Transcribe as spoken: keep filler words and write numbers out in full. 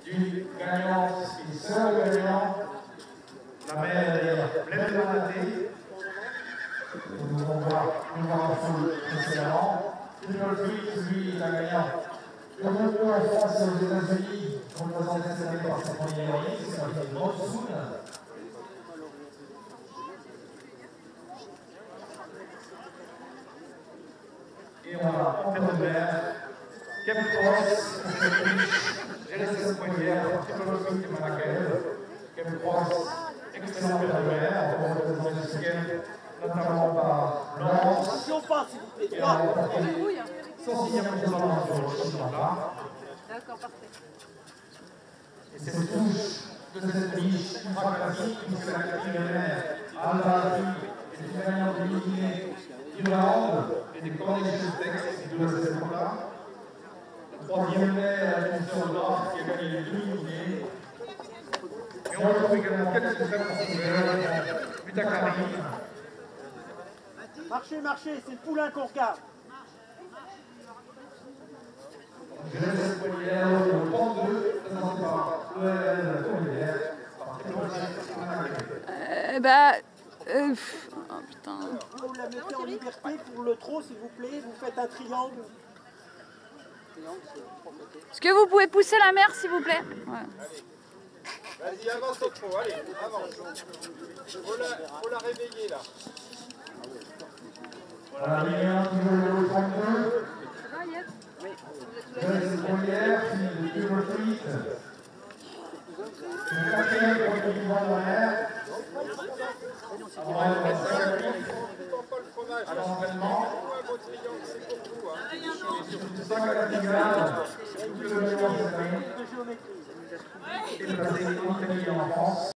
d'une gagnante et seule gagnante, la mère d'ailleurs pleine de ratés. Nous allons voir une grande foule précédemment. Triple Fleet, lui, la gagnante. Le concours en France et aux États-Unis, représenté cette année par sa première année, c'est un film Monsoon. Et on a en fait de mer, Cap Cross, G S S Poitiers, Triple Fleet et Manakel. Cap Cross, excellent père de mer, on peut représenter ce week-end, notamment par Laurence. Attention pas, s'il vous plaît. Et on a remporté son sixième président sur le chemin-là. D'accord, parfait. Et cette touche de cette niche ultra classique, puisque la quatrième mère, Alba est une gagnante de l'Iguinée d'Irlande et des Coronation Stakes de cette époque-là. La troisième mère, la division Nord, qui a gagné les deux Guinées. Et on retrouve également quelques très professionnels, Butakari. Marchez, marchez, c'est le poulain qu'on regarde. Je laisse cette poilière, le trente-deux, présenté par l'O L L Tournière, par Euh, bah... Euh, pff, oh putain. Vous la mettez en liberté pour le trot, s'il vous plaît. Vous faites un triangle. Est-ce que vous pouvez pousser la mer, s'il vous plaît? Ouais. Vas-y, avance au trot, allez, avance. Faut la, faut la réveiller là. Voilà, il y a un qui veut le trente-deux. Ça va, Yves? Je laisse cette poilière, fille de Triple Fleet. Une quatrième pour le vivant de la mer. Avant elle va à l'entraînement. C'est pour vous, hein. Et surtout cinq à la finale, double gagnant cette année. De géométrie. Et placé en Italie et en France.